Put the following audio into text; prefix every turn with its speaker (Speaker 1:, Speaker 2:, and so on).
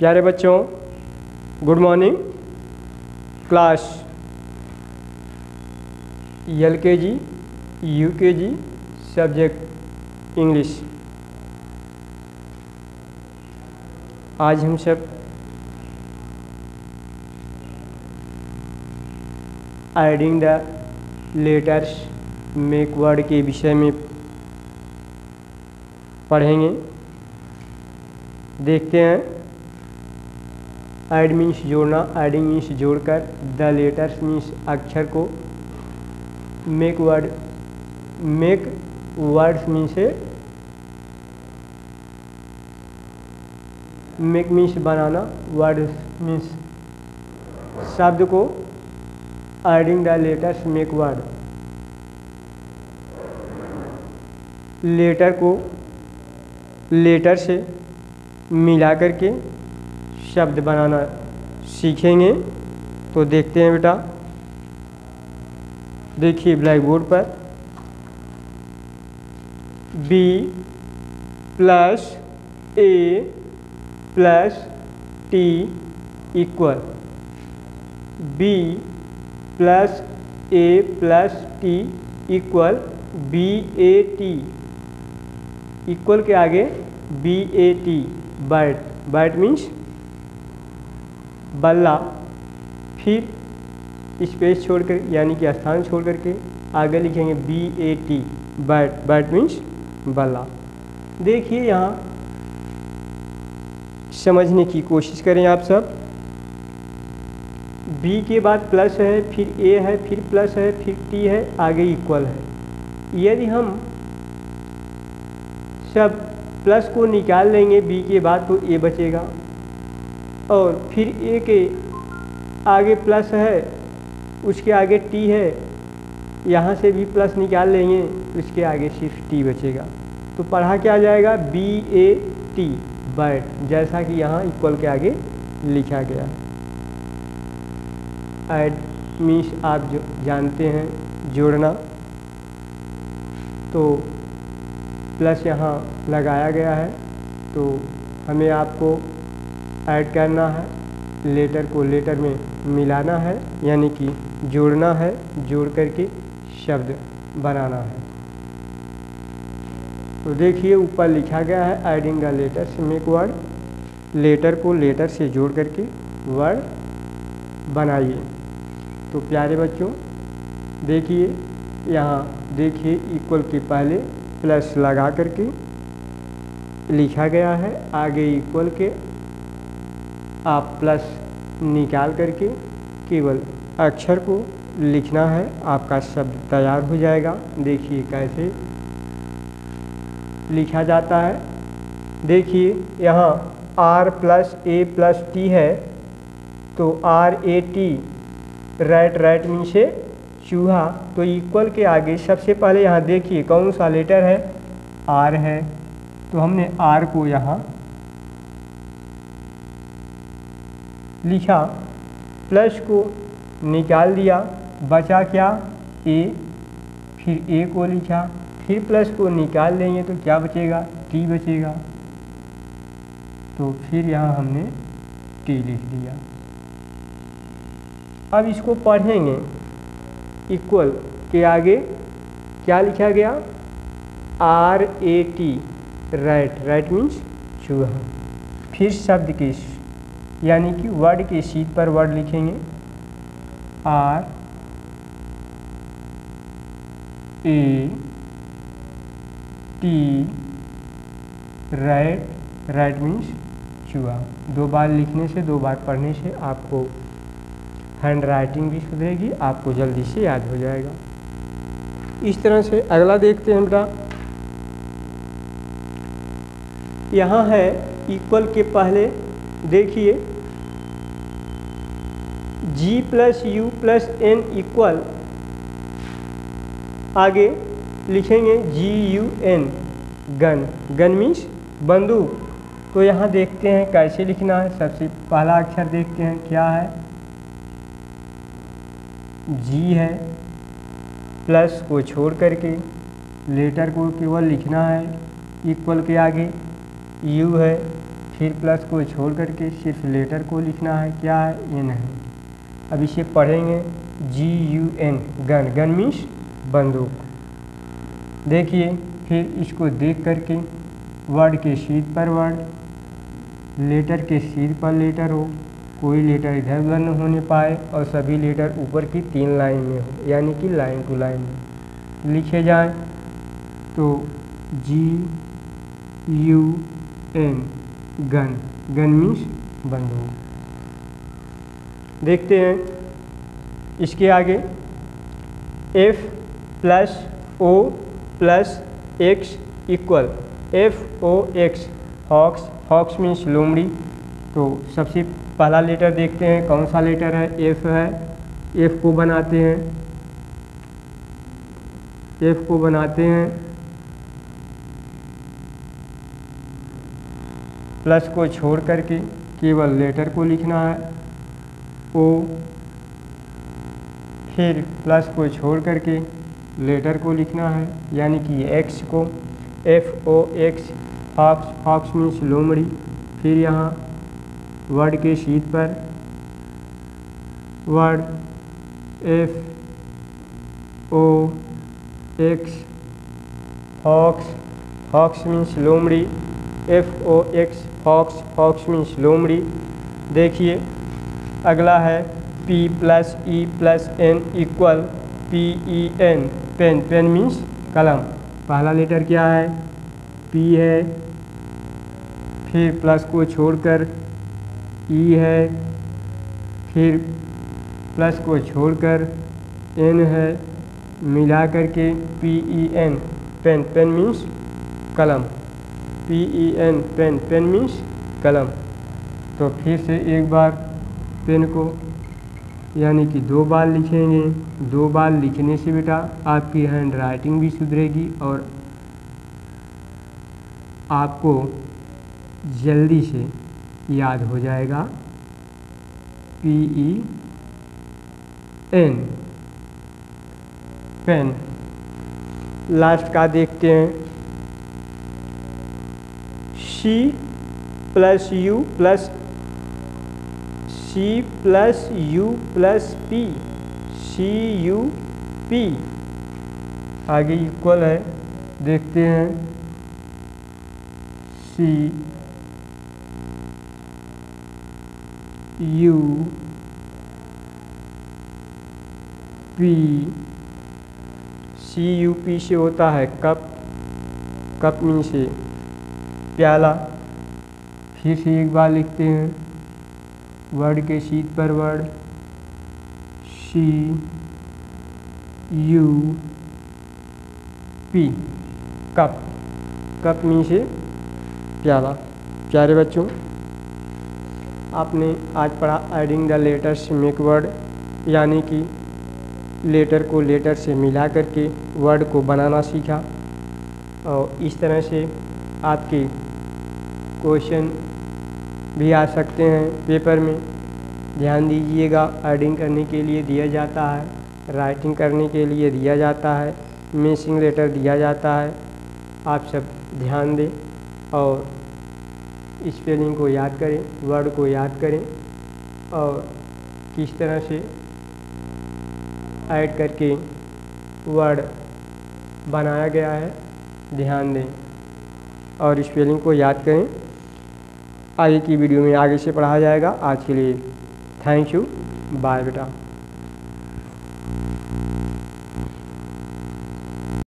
Speaker 1: प्यारे बच्चों, good morning. Class LKG UKG subject English. आज हम सब adding the letters make word के विषय में पढ़ेंगे। देखते हैं। ऐड मीन्स जोड़ना, एडिंग मीन्स जोड़कर, द लेटर्स मीन्स अक्षर को, make words means make means बनाना, वर्ड मीन्स शब्द को, adding the letters make word, letter को लेटर से मिला करके शब्द बनाना सीखेंगे। तो देखते हैं बेटा, देखिए ब्लैक बोर्ड पर B + A + T equal B + A + T equal BAT, equal के आगे BAT, बैट मीन्स बल्ला, फिर स्पेस छोड़कर यानी कि स्थान छोड़ करके आगे लिखेंगे BAT, बैट मीन्स बल्ला। देखिए यहाँ समझने की कोशिश करें आप सब। B के बाद प्लस है, फिर A है, फिर प्लस है, फिर T है, आगे इक्वल है। यदि हम सब प्लस को निकाल लेंगे B के बाद तो A बचेगा, और फिर A के आगे प्लस है, उसके आगे T है, यहाँ से भी प्लस निकाल लेंगे, उसके आगे सिर्फ T बचेगा। तो पढ़ा क्या जाएगा BAT, बैट, जैसा कि यहाँ इक्वल के आगे लिखा गया है। ऐड मीन्स आप जो जानते हैं जोड़ना, तो प्लस यहाँ लगाया गया है, तो हमें आपको ऐड करना है, लेटर को लेटर में मिलाना है, यानी कि जोड़ना है, जोड़ करके शब्द बनाना है। तो देखिए ऊपर लिखा गया है adding the letters make word, letter को लेटर से जोड़ करके वर्ड बनाइए। तो प्यारे बच्चों देखिए, यहाँ देखिए इक्वल के पहले प्लस लगा करके लिखा गया है, आगे इक्वल के आप प्लस निकाल करके केवल अक्षर को लिखना है, आपका शब्द तैयार हो जाएगा। देखिए कैसे लिखा जाता है। देखिए यहाँ R + A + T है, तो RAT, रैट मीन्स चूहा, तो इक्वल के आगे सबसे पहले यहाँ देखिए कौन सा लेटर है, R है, तो हमने R को यहाँ लिखा, प्लस को निकाल दिया, बचा क्या A, फिर A को लिखा, फिर प्लस को निकाल देंगे तो क्या बचेगा, T बचेगा, तो फिर यहाँ हमने T लिख दिया। अब इसको पढ़ेंगे, इक्वल के आगे क्या लिखा गया, RAT, रैट मीन्स चूहा, फिर शब्द के यानी कि वर्ड के शीट पर वर्ड लिखेंगे, RAT, रैट मीन्स चूहा। 2 बार लिखने से, 2 बार पढ़ने से आपको हैंड राइटिंग भी सुधरेगी, आपको जल्दी से याद हो जाएगा। इस तरह से अगला देखते हैं बेटा। यहाँ है इक्वल के पहले देखिए G + U + N इक्वल, आगे लिखेंगे GUN, गन मीन्स बंदूक। तो यहाँ देखते हैं कैसे लिखना है। सबसे पहला अक्षर देखते हैं क्या है, G है, प्लस को छोड़ करके लेटर को केवल लिखना है, इक्वल के आगे U है, फिर प्लस को छोड़ करके सिर्फ लेटर को लिखना है, क्या है, एन है। अब इसे पढ़ेंगे GUN, गन, गन मीन्स बंदूक। देखिए फिर इसको देख करके वर्ड के सीध पर वर्ड, लेटर के सीध पर लेटर हो, कोई लेटर इधर उधर न होने पाए और सभी लेटर ऊपर की 3 लाइन में हो, यानी कि लाइन टू लाइन में लिखे जाएं। तो GUN, गन, गन मीन्स बंदूक। देखते हैं इसके आगे F + O + X equal FOX, fox, fox means लोमड़ी। तो सबसे पहला लेटर देखते हैं कौन सा लेटर है, F है। F को बनाते हैं, F को बनाते हैं, प्लस को छोड़ करके केवल लेटर को लिखना है, O, फिर प्लस को छोड़ करके लेटर को लिखना है, यानी कि X को, FOX, हॉक्स, हॉक्स मीन्स लोमड़ी। फिर यहाँ वर्ड के सीध पर word FOX, fox, fox means लोमड़ी, FOX, हॉक्स, हॉक्स मीन्स लोमड़ी। देखिए अगला है P + E + N equal PEN, pen, pen means कलम। पहला लेटर क्या है, P है, फिर प्लस को छोड़कर E है, फिर प्लस को छोड़कर N है, मिला करके PEN, पेन, पेन मीन्स कलम, PEN, पेन, पेन मीन्स कलम। तो फिर से एक बार पेन को यानी कि 2 बार लिखेंगे। 2 बार लिखने से बेटा आपकी हैंड राइटिंग भी सुधरेगी और आपको जल्दी से याद हो जाएगा। PEN, pen. लास्ट का देखते हैं C + U + P, CUP, आगे इक्वल है, देखते हैं CUP से होता है कप, कप मीन्स से प्याला। फिर से एक बार लिखते हैं वर्ड के सीध पर word CUP, cup, cup means से प्याला। प्यारे बच्चों, आपने आज पढ़ा adding the letters make word, यानी कि लेटर को लेटर से मिला करके वर्ड को बनाना सीखा। और इस तरह से आपके क्वेश्चन भी आ सकते हैं पेपर में। ध्यान दीजिएगा, एडिंग करने के लिए दिया जाता है, राइटिंग करने के लिए दिया जाता है, मिसिंग लेटर दिया जाता है। आप सब ध्यान दें और स्पेलिंग को याद करें, वर्ड को याद करें और किस तरह से ऐड करके वर्ड बनाया गया है ध्यान दें और स्पेलिंग को याद करें। आगे की वीडियो में आगे से पढ़ाया जाएगा। आज के लिए थैंक यू, बाय बेटा।